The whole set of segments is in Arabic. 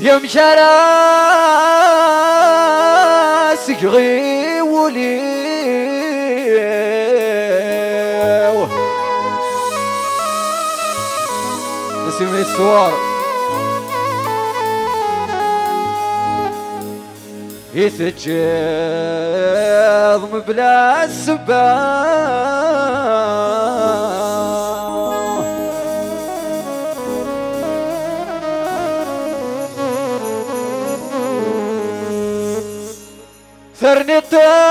يا مشاراسك غيولي نسمي الصور يتجاضم بلا السباب ثرني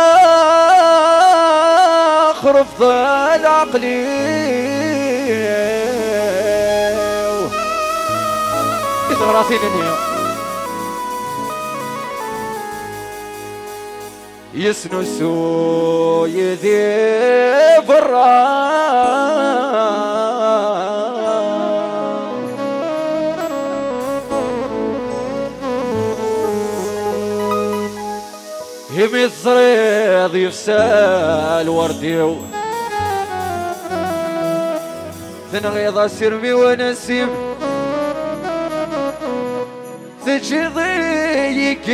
تخرف ظل عقلي راسي يسنسو يذي برا يمي الصريض يفسال وردي ثنغيض سرمي ونسيم تجضيك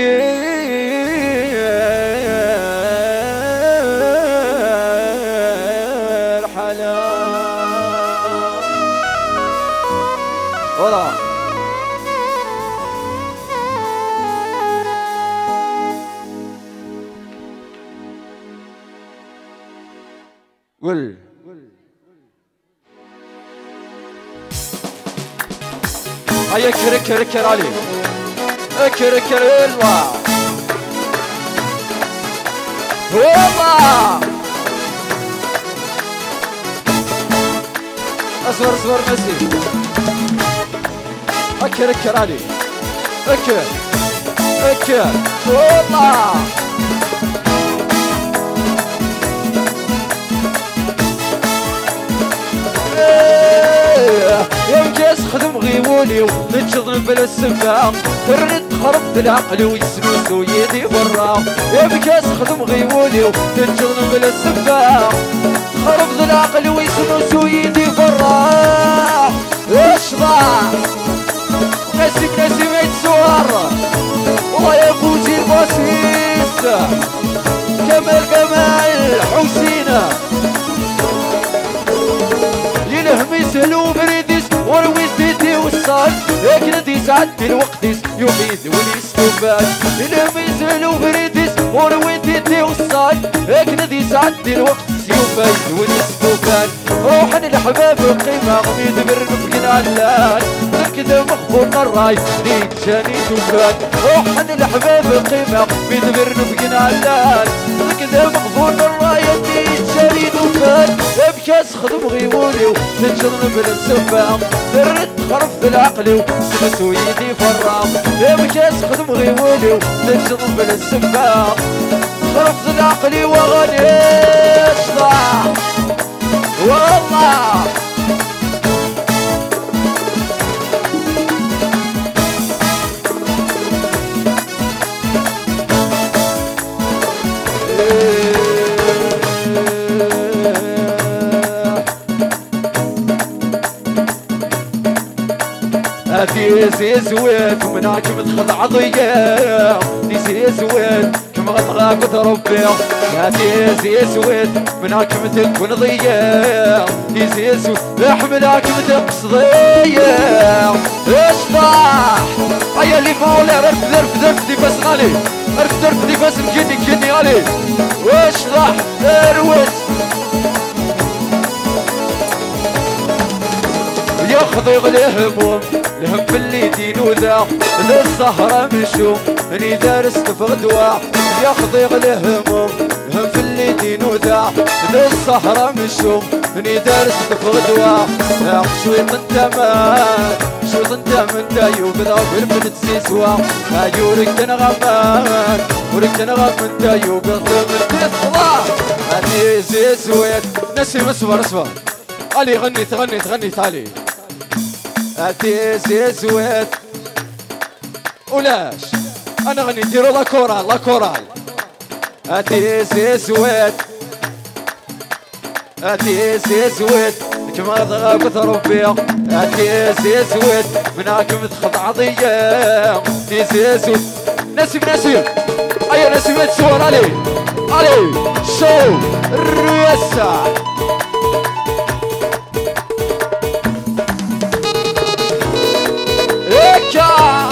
الحلال والله قل هيا كركر علي كركر الوا والله اصبر مسي كركر علي كر والله يا مجاز خدم غيولي ونتشضن بلا السفاق ترد خرب العقل ويسنوس ويدي برا يا مجاز خدم غيولي ونتشضن بلا السفاق خرب العقل ويسنوس ويدي برا ايش ضاع نسيم يتسوار والله يا بوجي الباسيس كمال حسينه يلهم يسهلو بريديس ورويديتي والصال اكندي سعدي الوقتيس يوميد وليستوبان يلهم يسهلو بريديس ورويديتي والصال اكندي سعدي الوقتيس يوميد وليستوبان روحن الحباب قيمة غميد برنفقنا علان كده مخبور الراي ديك جاني توفان روحن الحباب قيمة غميد برنفقنا علان كده مخبور الراي ديك جاني توفان بكاس خدم غيولي وتنشرن بالسفاق ترد خرف العقل وسمس ويدي فرام بكاس خدم غيولي وتنشرن بالسفاق خرف العقل وغني اشضع والله دي زويت ومناك متخضع ضيق دي زويت كما غطغاك وتربي يا دي زويت مناك متكون ضيق دي زويت احملك متقص ضيق ايش طاح هيا اللي فولي رف دي بس غالي رف دي بس مجني غالي وايش طاح اروس ياخذ غليهم لهم في اللي دينو ذا للسهرة مشو اني دارست في غدوة ياخذ غليهم لهم في اللي دينو ذا للسهرة مشو اني دارست في غدوة شويط انت مان شويط انت من دايو بذا في البنت سيسوا يورك تنغمان ورك تنغم من دايو بذا في البنت اني زيزويت نسيم اصبر علي غني تعالي اتي زويت ولاش انا غني نديرو لا كورال اتي زويت كما ضغط ربي تيسي اسود مناكم تخضع ضيا تيسي اسود نسيم نسيم ايا نسيم تصور علي علي شو الرياسة ايكا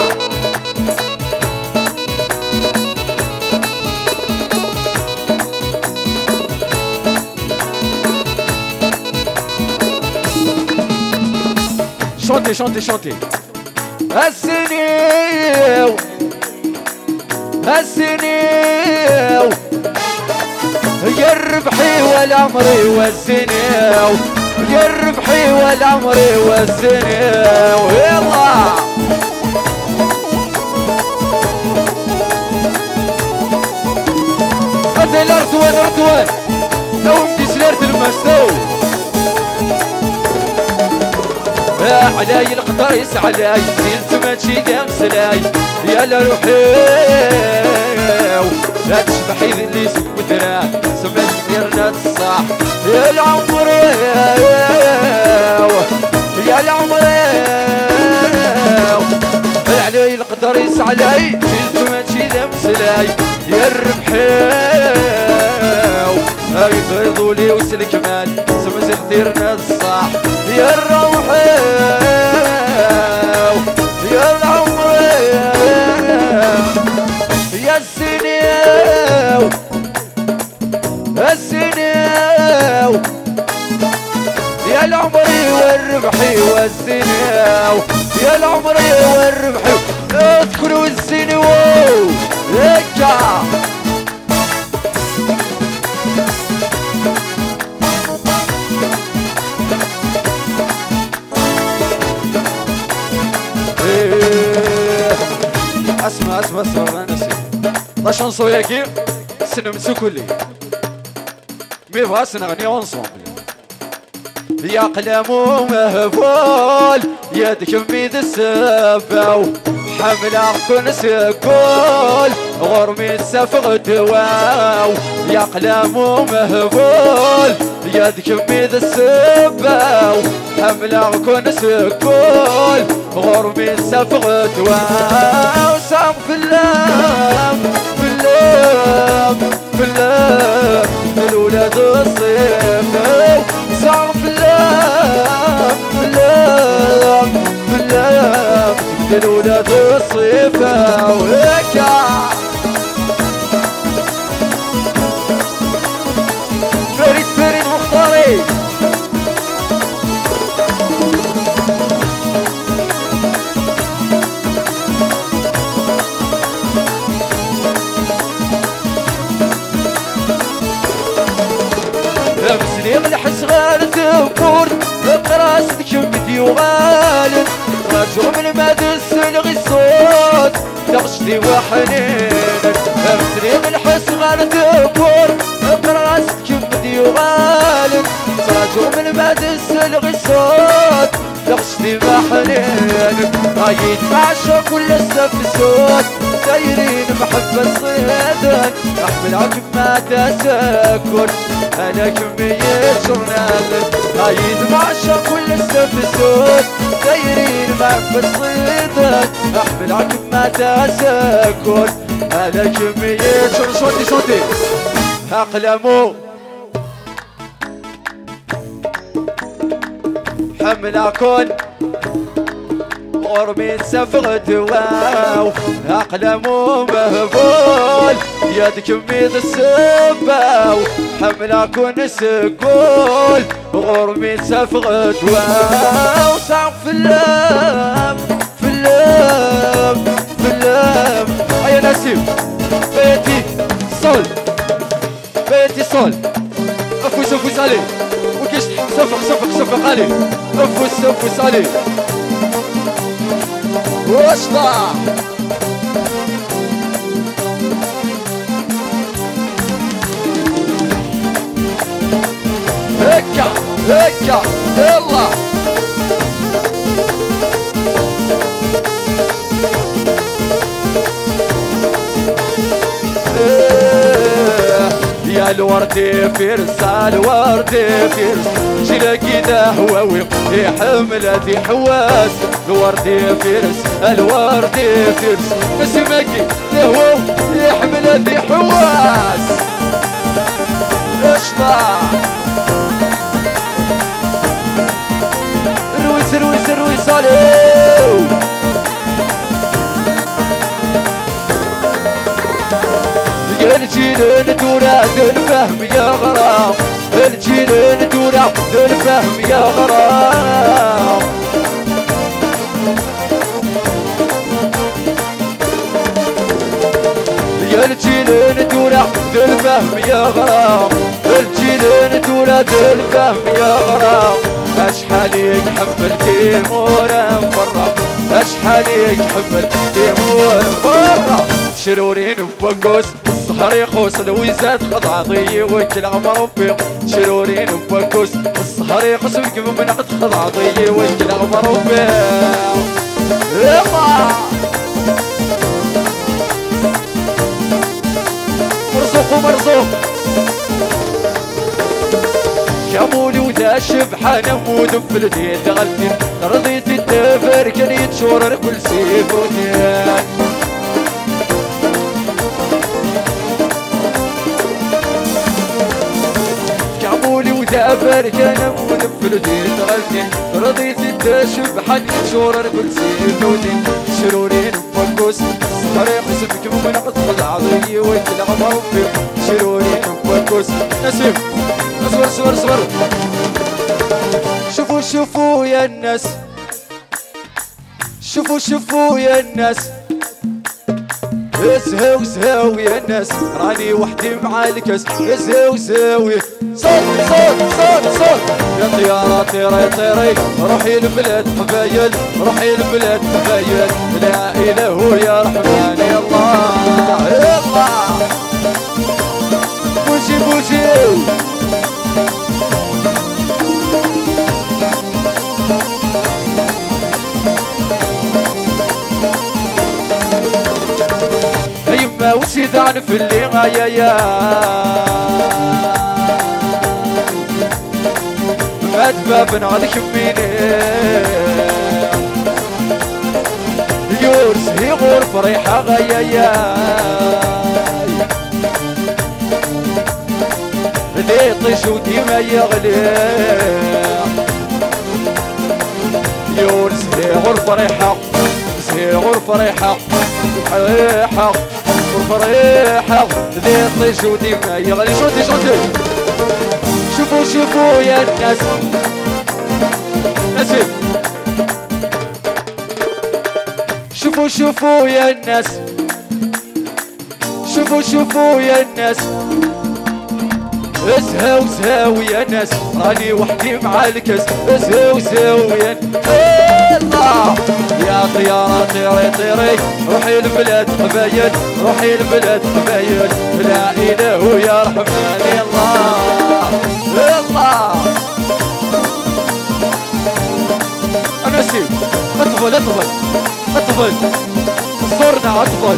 شونتي شونتي شونتي السنيو السنيو يا الربحي والعمري والسنيو يا الربحي والعمري والسنيو يلا هذا الارتوان ارتوان لو بدي سلرت المستو علاي القدر يسعلاي زين ماشي دام سلاي يا لا روحي لا تشبحي اللي سكترا سمعت غيرنا الصح يا العمر يا العمر علاي القدر يسعلاي زين ماشي دام سلاي يا الربحي يفرضوا لي وسلك مال سمس خديرنا الصح يا الروحي يا العمري يا السنيو السنيو يا العمري والربحي والسنيو يا العمري والربحي اذكروا السنيو هيكا اسمع اسمع اسمع انا نسي لا شانسو ياكي سنم سكولي مي بغا سنغني اونسومبل يا قلمو مهفول يدك ميد السباو حملة كن سكول غرمي السفغ دواو يا قلمو مهفول يدك ميد السباو حملة كن سكول غرمي السفغ دواو سام في اللام في اللام في اللام الولاد الصيف سام في اللام في اللام في اللام الولاد الصيف وهيكا فريد فريد مختاري مسلم الحس غالت بورد قراستك بديو غالت رجع من مدس الغي الصوت تغشتي وحنينك مسلم الحس غالت بورد قراستك بديو غالت رجع من مدس الغي الصوت تغشتي وحنينك رايد معشا كل السف الصوت دايرين محبة صيدك احمل عقب ما تسكن انا كمية جورنال رايد معشا كل السف الصوت دايرين محبة صيدك احمل عقب ما تسكن انا كمية شوتي شوتي اقلمو حمل اكون غرمي سفغ دواو اقلمو مهبول يدك ميد السباو حمل اكون سكول غرمي سفغ دواو ساق في اللام في اللام في اللام ايا نسيم بيتي صول بيتي صول افوس افوس عليه وكيش صفق عليه افوس افوس عليه واشطع هكا هكا يلا يا الوردي فارس الوردي فارس جلاكي ذا هواوي يحمل ذي حواس الوردي فارس الوردي فارس اسمكي ذا هو يحمل ذي حواس اشطع رويس رويس رويس عليو الجيل ندورا الفهم يا غرام الجيل ندورا الفهم يا غرام يا الجيل ندورا الفهم يا غرام الجيل ندورا الفهم يا غرام اشحال يحمل تيمور مفرق اشحال يحمل تيمور مفرق شرورين وبنقوس الصهر يقوس الويزات خضع ضي وكل عمر وفيق شرورين وبنقوس الصهر يقوس وكم من عد خضع ضي وكل عمر وفيق يلا مرزوق ومرزوق كمولي وذا شبحة نمود في الدين غلتين رضيت الدفر كان يتشورر كل سيف روتين كمولي وذا بركة نمود في الدين غلتين رضيت الدشبحة يتشورر كل سيف روتين شرورين وفكوس طريق سبك من قطع عضي وكل عمر وفيق شرورين وفكوس نسيب اصبر اصبر اصبر شوفوا شوفوا يا الناس شوفوا شوفوا يا الناس اسهوا اسهوا يا الناس راني وحدي مع الكاس اسهوا اسهوا صوت صوت صوت صوت يا طيارة طيري طيري روحي لبلاد قبايل روحي لبلاد قبايل لا اله يا رحمن يا الله يا الله بوجي بوجي يما وسيدان في اللي غايا ما دبابن على كميني يورس هي غور فريحة غايا ذي طيش وديما يغلي يورس هي غور فريحة هي غور فريحة فريحة فريحة ذي طيش وديما يغلي شوتي شوتي شوفوا شوفوا يا الناس نسيب شوفوا شوفوا يا الناس شوفوا شوفوا يا الناس اسهوا اسهوا يا ناس راني وحدي مع الكاس اسهوا اسهوا يا الله يا طيارة طيري طيري روحي البلاد قبايل روحي البلاد قبايل لا اله يا رحمن يا الله يا الله انا سيب اطفل اطفل اطفل صرنا اطفل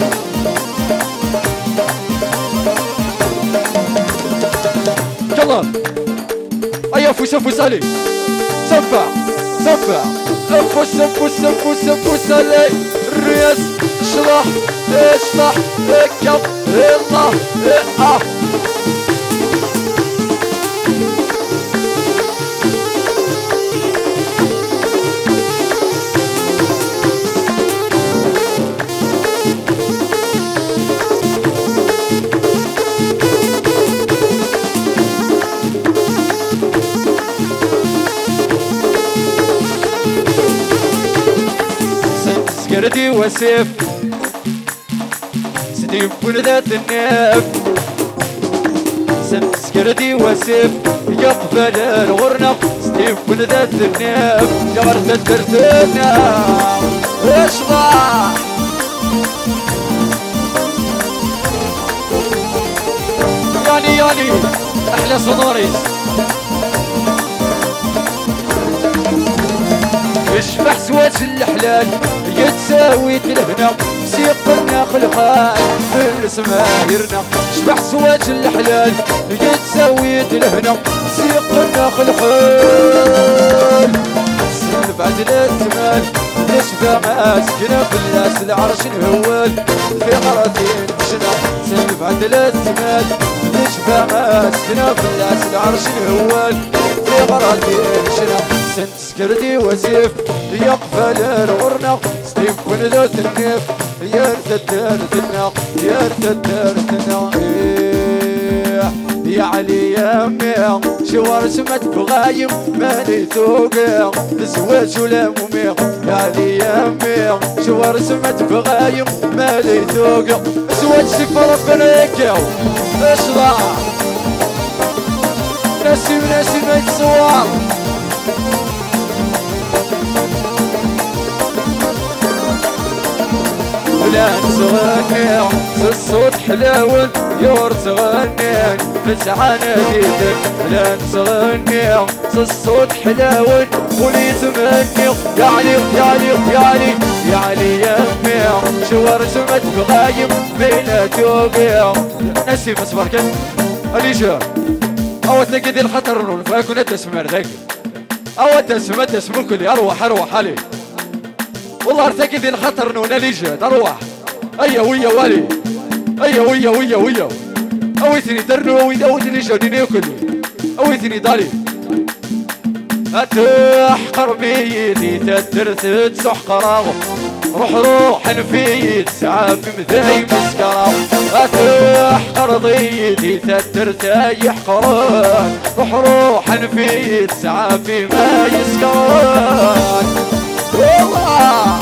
يلا ايا فوس فوس علي سفع سفع فوس فوس فوس فوس علي الرياس اشرح اشرح كف الله سكردي وسيف سديم ولدات الناف سكردي وسيف يقبل الغرنق سديم ولدات الناف يا غرفة كرتنا اشضع يعني احلى صناريس يشبح سواس الحلال يتسع ساويت الهنا سيقنا خلقان في السمايرنا شبح سواج الحلال قد ساويت الهنا سيقنا خلقان سلف عدل التمال نشفى ماسكنا في الناس العرش الهوال في غراتين شنا سلف عدل التمال نشفى ماسكنا في الناس العرش الهوال في غراتين شنا سنت سكردي وزيف يقفل الغرنا ستيف كل ذات النيف يرتدرتنا يرتدرتنا يا علي يا ميا شوار سمت بغايم ماني توقع زواج ولا مميع يا علي يا ميا شوار سمت بغايم ماني توقع زواج سفر بريكاو اشرع ناسي وناسي ما يتصور لا تغني الصوت حلاون يور تغني فتحانا ديدك لا تغني الصوت حلاون ولي تمني يا علي يا علي يا علي يا علي يا ميا شوار سمت بغايم بين توقيع نسي مصبر كن اليجا او تنقدي الخطر فاكون تسمر ذاك او تسمع كل اروح علي والله ارتكد الخطر نونا ليجا تروح ايا ويا والي ايا ويا اويتني درنو اويتني جوديني كلي اويتني داري اتح قربيتي تدرت تسح قراغ روح نفيت ساعة بمذاي مسكرة اتح قرضيتي تدرت ايح قران روح نفيت ساعة بما يسكران والله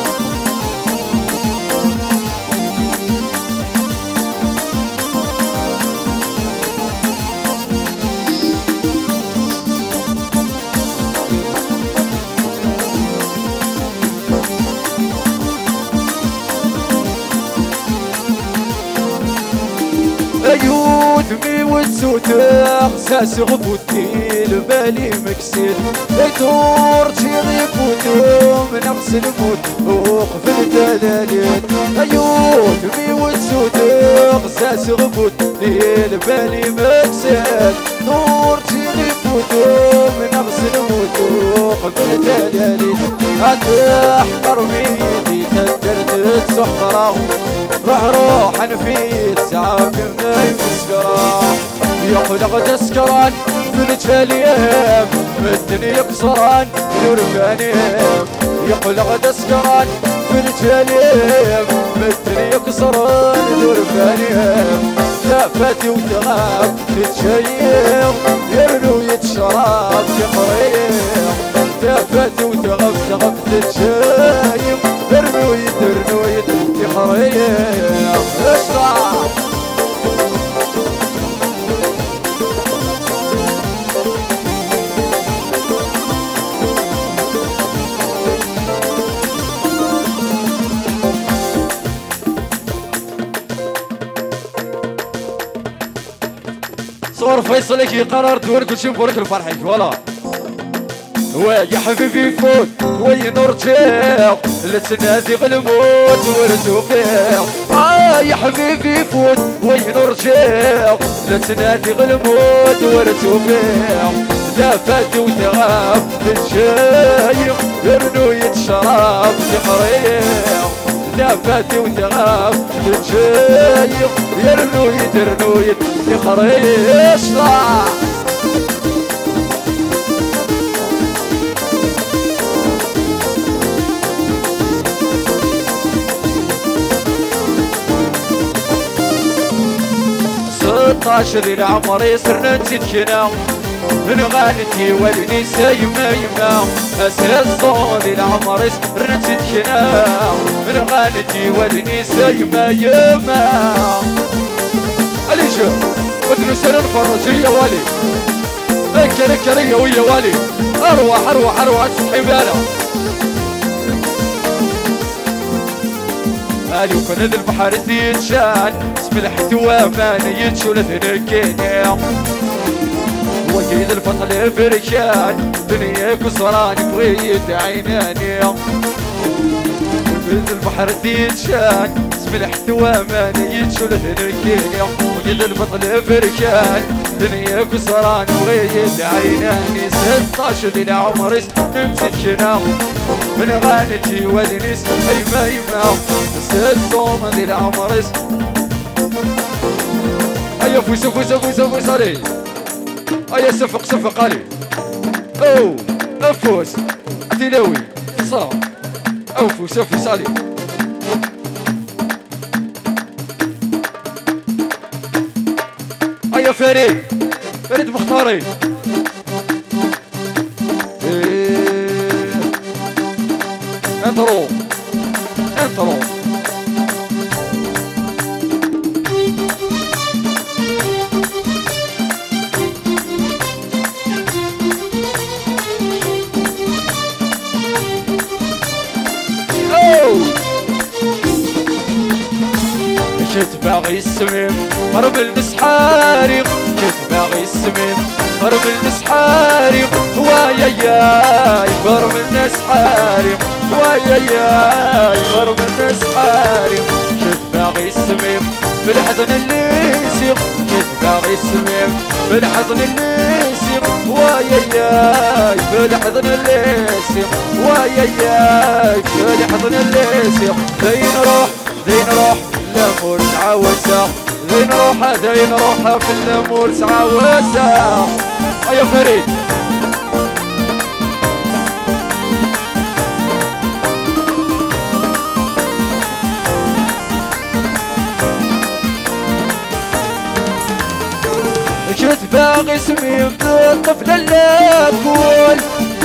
يوثمي والسوتاق ساس غبوتي البالي مكسير يدور تيغي فوتوم نقص الموت وقف الدلالين يوثمي والسوتاق ساس غبوتي البالي مكسير دور تيغي فوتوم نقص الموت وقف الدلالين أتحقر ميدي تدرت تسحقره روح نفيت ساعة بمناي مسكرة يقلق تسكران في الجليم الدنيا يكسران نور فانيم يقلق تسكران في الجليم الدنيا يكسران نور فانيم لا فاتي وتغاب تتشيم يرنو يتشراب يقريم لا فاتي وتغاب تتشيم يرنو يقريم اشرع صور فيصل كي قرر دور كل شيء مبروك لفرحك ولا يا حبيبي فوت وين نرجع لتنادي بالموت ورزقي يا حبيبي فوت وين نرجع لتنادي بالموت ورزقي دافت وتغاب الشايب يرنو يتشرب يقريم دافت وتغاب الشايب يرنو يقريم اشرع ستاشر العمر صرنا نتكنا نغانتي والنسا يما اساس صون العمر صرنا نتكنا نغانتي والنسا يما اليجا ودنو سنة نفرج يا والي كركرية ويا والي اروح تصحي بالا مالي وكان هذا البحر يتشان اسم الحتوى ماني يتشول ثنكيني وكيد البطل فرشان دنياك وصراني بغيت عيناني ويد البحر تيتشان اسم الاحتواء ما يتشول هنكيني ويد البطل فركان دنيا كسران وغيد عيناني 16 ذي العمر نمسكنا من غانتي ودنيس اي ما يمنع 16 ذي العمر هيا فوز فوز فوز فوز علي هيا صفق صفق علي او افوز تلاوي صار او فوز فوز علي هيا فريد فريد مختاري انطرو انطرو كنت باغي السميم هرب المسحاري كنت باغي السميم هرب المسحاري ويا ياي هرب المسحاري ويا ياي هرب المسحاري كنت باغي السميم بالحضن اللي يسيق كنت باغي السميم بالحضن اللي يسيق ويا ياي بالحضن اللي يسيق ويا ياي بالحضن اللي يسيق زين روح زين روح الامور تعاوسة زين روحه زين روحه في الامور تعاوسة يا فريد كنت باغي اسمي الطفل اللي تقول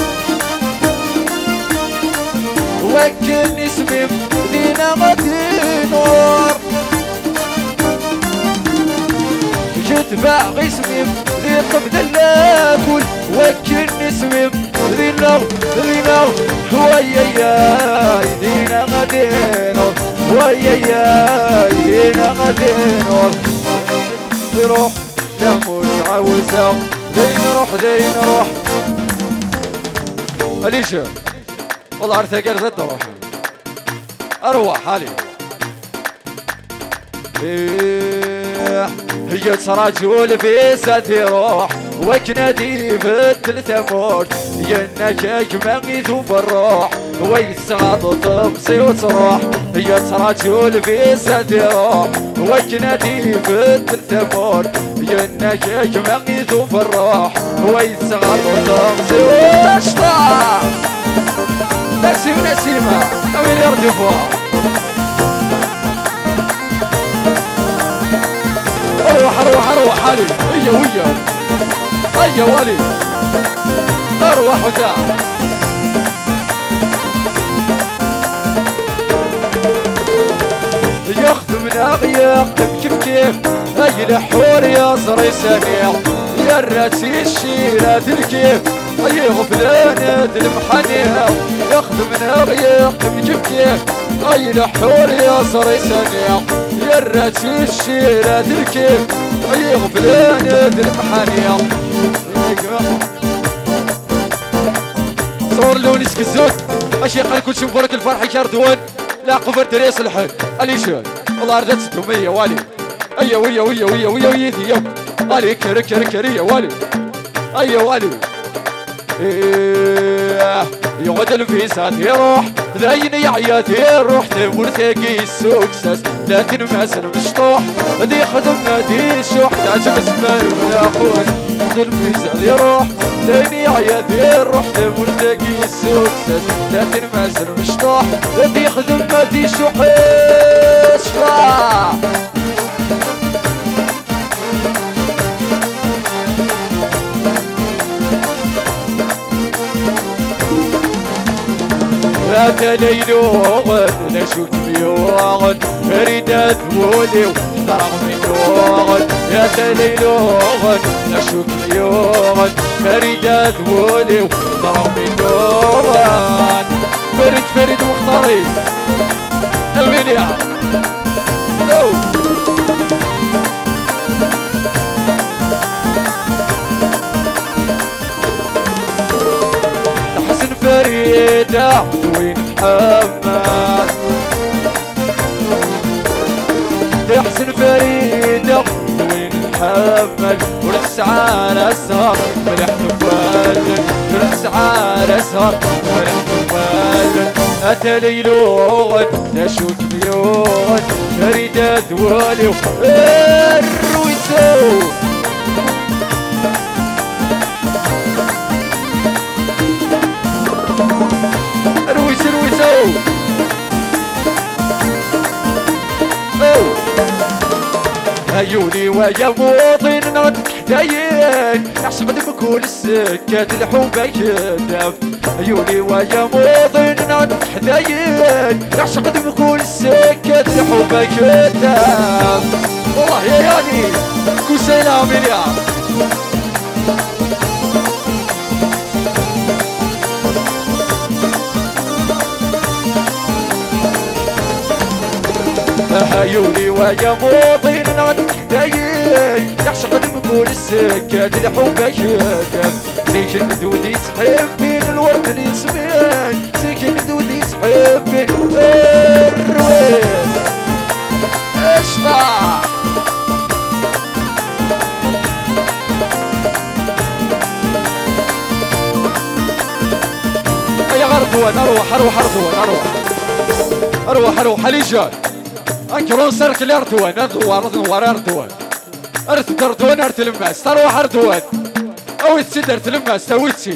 وكلني اسمي دينا غدي نور كنت باغي اسمي ذي الطفل اللي تقول وكلني اسمي دينا ويا ياي دينا غدي نور ويا ياي دينا غدي نور روح الامور تعاوسة دين روح دين روح اليشا والله عرفتها قرزت روح اروح علي هي تراجول في ساتي روح وكنادي في الثلثة موت ينك اجمعي ذوب الروح ويسعد تمسي وتروح هي تراجول في ساتي روح وكنادي في الثلثة موت ينك اجمعي ذوب الروح ويسعد تمسي وتشطع نسيم نسيمة أمين يرجع فوق أروح علي هيا ويا هيا ولي أروح وتاع يخدم يخدم كيف أي الحور يا صري سميع يا الراسي الشيرات الكيف أي غفلانة المحنية يخدم كيف أي الحور يا صري سميع يا الراسي الشيرات الكيف أي غفلانة المحنية صور لوني سكزوت أشي قال كل شي مبارك الفرح يشاردون لا قفر تريس الحل أليشان والله ردت 600 والي أيا ويا ذي والي كري يا والي أيا والي يقعد الفيسات يروح ذاين يعياتي روح تمر ثقي السوكسس لكن ماسن مشطوح ذي خدمنا دي شوح تعجب اسمه ولا خوش الفيسات يروح ذاين يعياتي روح تمر ثقي السوكسس لكن ماسن مشطوح ذي خدمنا دي شوح لا ليلوغن نشوف ميوغن فريدة ولي وطرق ميوغن يا ليلوغن نشوف ميوغن فريدة ولي وطرق ميوغن فريد مختاري المنيا حسن فريدة وين محمد حسن فريدة وين محمد ونسعى على السهر ملح مفلن ونسعى على السهر ملح مفلن أتى ليلون نشوك مليون فريدة وليو الرويسو رويسو عيوني ويا موطن نرد حدايين نحسب بكل السكات الحوبة كداف عيوني ويا موطن نرد حدايين نحسب بكل السكات الحوبة كداف والله يا ياني كل سلام يا عيوني ويا موطن نرد حدايين يعشق بكل السكات الحوبة كداف سيكن دودي يسحب بين الورد الياسمين سيكن دودي يسحب بين الرويد اشطح يا غردوان اروح ليجان انكرون سركل اردوان اردوان ارتلماس تروح اردوان او تسيد ارتلماس تويتسي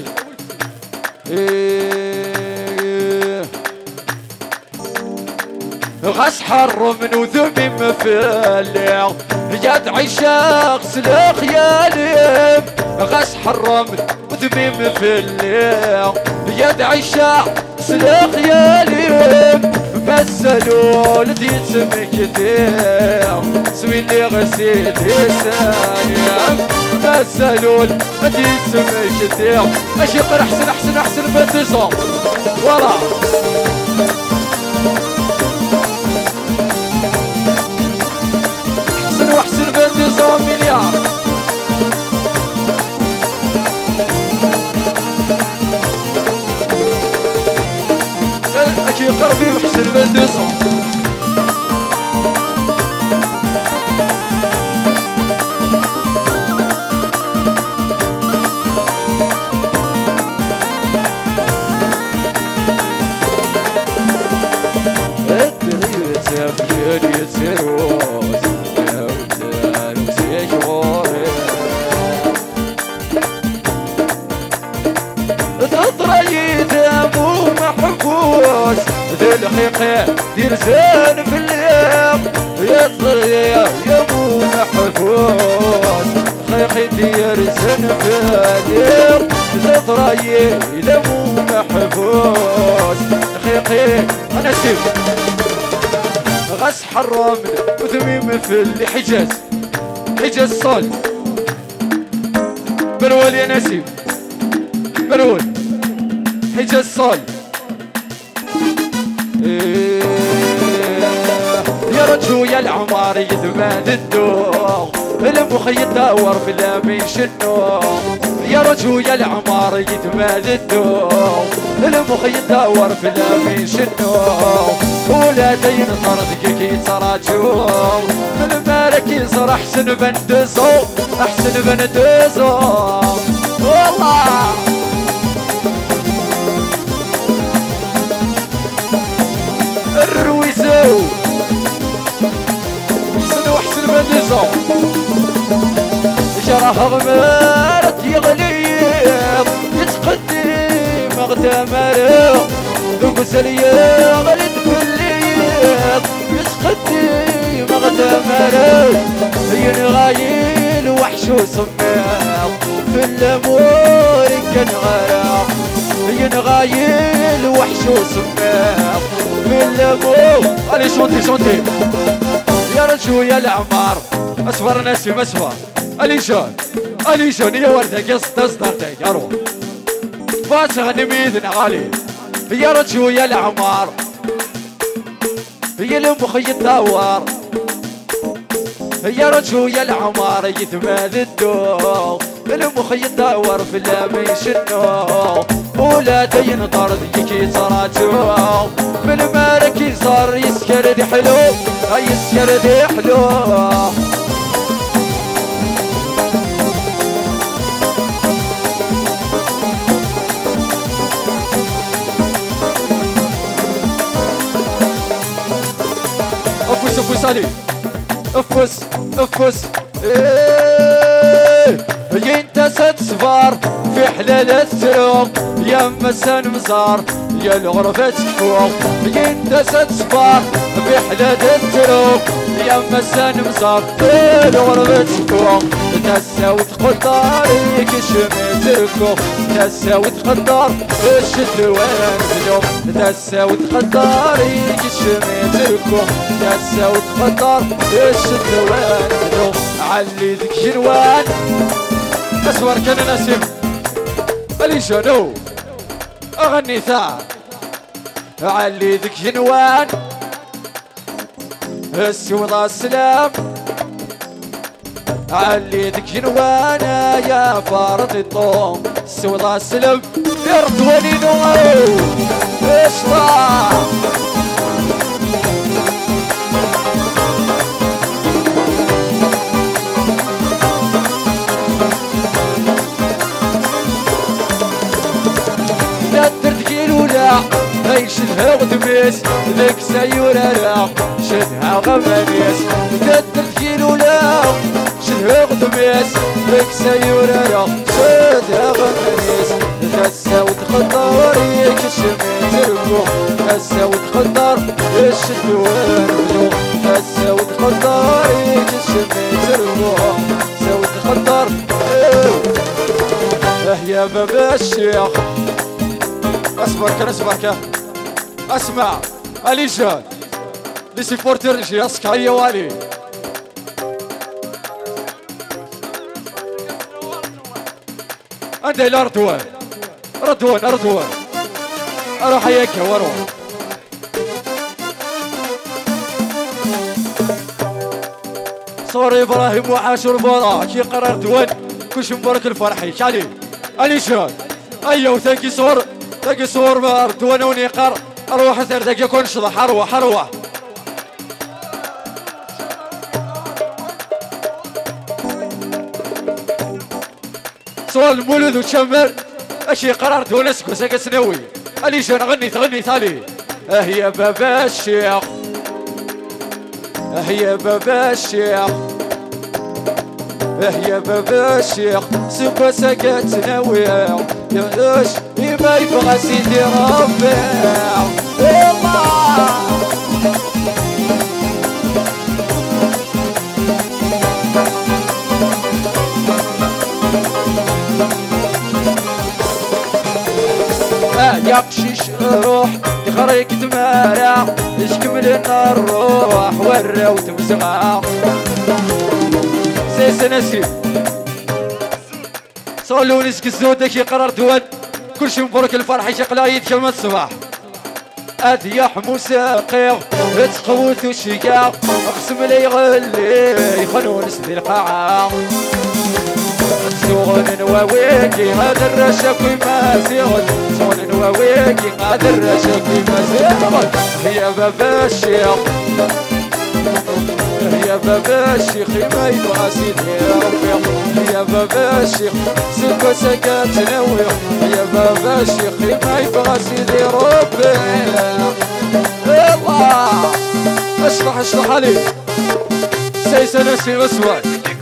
غاس حر من وذمي مفلع ياد عشاق سلاخ ياليم غاس حر من وذمي مفلع ياد عشاق سلاخ ياليم مسلو لدي تسمي كتير سوي اللي غسيل يسانيا مسلو لدي تسمي كتير ماشي غير احسن بنتزوم ورا احسن بنتزوم مليار أكي قربي وحسن بندسة الدنيا تفكر يتروس يوتان وسيكوري تطري دمو محبوس ذي الحقيقة دير زين في الليل يا ابو محبوس حقيقي دير زين في الليل تطري دمو محبوس حقيقي انا سيف غاس حرام وذميم في الحجاز حجاز صال برول يا نسيم برول حجاز صال يا رجو يا العمار يدماد الدور المخي يدور بلا من شنو يا رجو يا العمار يدماد الدور المخي يدور بلا من شنو ولادين طردك كي تراجو المالك يصير احسن بندزو احسن بندزو والله الرويسو احسن بندزو شرح غمارت يغليب يتقدم غدا مريض ذوق سليا غلد كليب يتقدم غدا مريض ينغايل وحش وصمام في الامور كان غرام ينغايل وحش وصمام في الامور علي شونتي يا رجو يا العمار اصفر ناسي مسفر اليشون يا وردة قص تصدرتك اروح فاتح نميذنا غالي يا رجو يا العمار هي المخي الدوار يا رجويا العمار يتماد الدوق المخ يدور في اللامي شنو ولادي ينطر ذيك يصراتو بالمالك يصار يسكر ذي حلو يسكر ذي حلو افوس افوس علي افوس افوس انت ست صفار في حلال السروق يا مسان مزار يا الغرفة فوق انت ست صفار في حلال السروق يا مسان مزار يا الغرفة فوق تساوت قدارك شميت الكوخ تساوت قدار الشد وين زلوم تساوت قدارك شميت الكوخ تساوت قدار الشد وين زلوم علي ذيك جنوان اسوار كان نسيم اللي شنو اغني ثار علي ذيك جنوان السوضة السلام علي ذيك جنوانا يا فارض الطوم السوضة السلام يرضوني نوم اشطا لا ترتكيل ولا هاي شدها غدميس ذيك سيورة لا شدها غمانيس لا ترتكيل ولا شدها غدميس ذيك سيورة لا شدها غمانيس تساوت خطاريك شميت الروح تساوت خطار الشد والبلوغ تساوت خطاريك شميت الروح تساوت خطار يا بابا الشيخ اصبرك اصبرك اسمع اليشان لي سيبورتر ياسك هيا والي عندي الاردوان اردوان اروح هيك واروح صور ابراهيم وعاشور برا كي قرر دوان كلش مبارك الفرحي شالي اليشان ايوه ثانكي صور تلقي صور باردوان ونيقر اروح ثردك يكون شضح اروح صور المولد وتشمر اشي قررت ونسكو ساكا سنوي اليشان غني ثالي يا بابا الشيخ يا بابا الشيخ يا بابا الشيخ سبا ساكا تناوي ياش ما يبغى سيدي ربي الله يقشش روح يخريك تمارع يشكمل لنا الروح ورا وتمسغع سيس نسيب صولوني سكزودك يقرر دوان كلشي مبروك الفرح يشقلايد كلمة الصباح أديح موسيقي تقوت وشيقا اقسم لي يغلي يخلون سدي القاعة سوغن نواويكي هذا الرشاك ما زيغن سوغن نواويكي هذا الرشاك ما زيغن يا بابا الشيخ يا بابا الشيخ ما يبغى سيدي ربيع يا بابا الشيخ سكو سكات نويع يا بابا الشيخ ما يبغى سيدي ربيع الله اشرح علي سيس نسي مسواد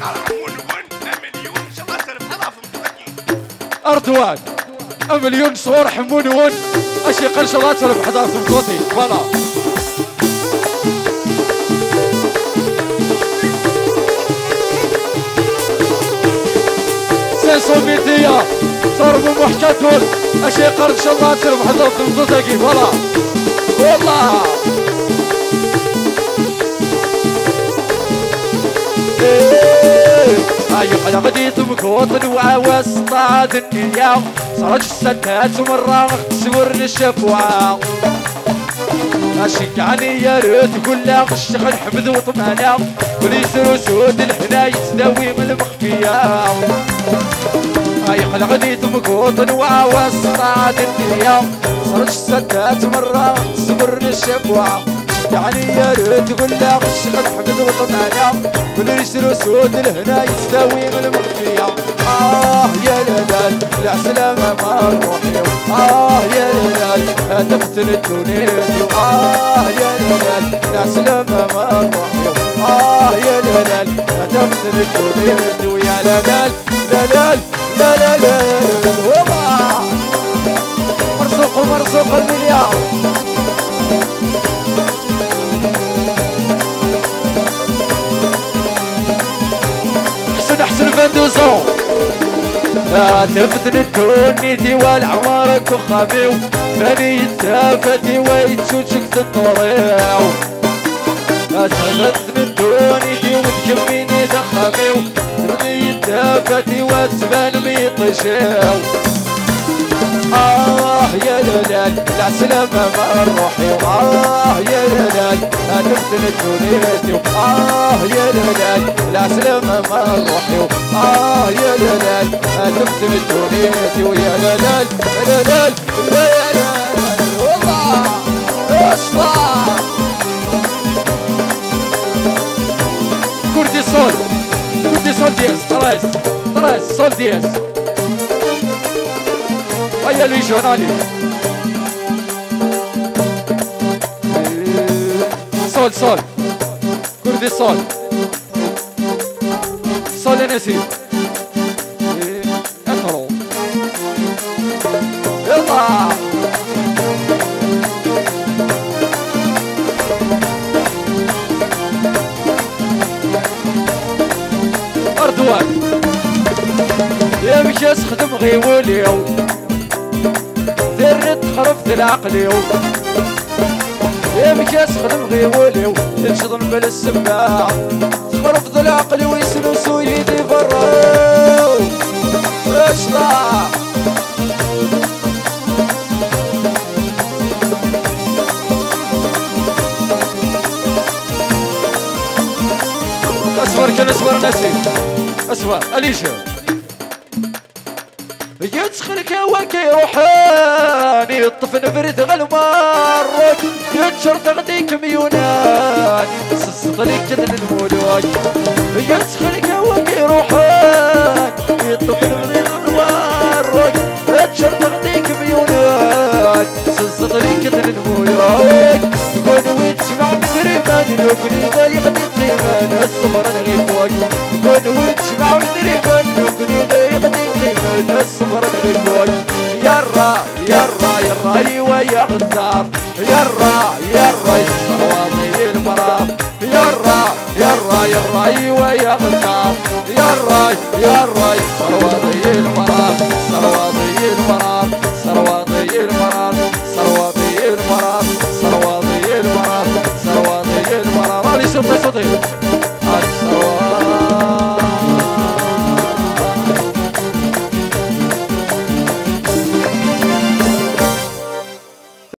أردوان مليون صور حمونون أشي قرش الله ترف حضار ثمكوتي فلا سوفيتية صربوا محكتون أشي قرش الله ترف حضار ثمكوتي فلا والله أيوة غديت مكوط وعواس طاد النية صرج السنات ومرة تسور الشفوع أشجعني يا ريت كلها الشغل حمد وطمانة وليسر سود الحنا يتداوي من المخفية يخلقني تمكوط ووسطات الدنيا صرت السدات مرة صبر الشبوع يعني يا ريت تقول لا غش حقد وطمعنا وليسر سود الهنا يتداوي من المخفية يا لالال العسلامة ما روحي يا لالال هدفتن الدنيا يا لالال العسلامة ما روحي يا لالال هدفتن الدنيا ويا لالال لالال لا لا لا والله مرزوق المليار احسن فندوزو تفتن الدنيتي والعمارك وخاميو فاني التافتي ويتشوشك تنوريو تفتن الدنيتي وتكميني دخاميو فاني التافتي وتبان بيطشيو يا لالال العسلامة ما روحي يا لالال تفتن الدنيتي يا لالال العسلامة ما روحي يا لالال تفتن الدنيتي ويا لالال لالال لالال والله اصلا كردي صول دياز طراس صول دياز هيا لوي جونالي صول كردي صول يا نسيم اقرأ يلا أردوان يا مشاس خدم غيوليو ذرت خرفت العقليو يا مشاس خدم غيوليو تنشطن بالسباع خرفت العقل ويسلسو يدي براو اشطع اصبر نسيم اصبر اليشا يدخلك وكي روحاني الطفل برد غلمارك ينشر تغديك ميوناني سسطليك جدن المولوك يدخلك وكي روحاني الطفل برد غلمارك ينشر تغديك ميوناني سسطليك جدن المولوك كون ويتسمع مدريمان نوكني ذا يغدي القيمان الصبر نغيبوك كون ويتسمع مدريمان نوكني ذا يغدي القيمان الصبر نغيبوك يرى ايوه يا غدار يرى الصواطي المرام يرى ايوه يا غدار يرى الصواطي المرام صرواتي المرام علي صوتي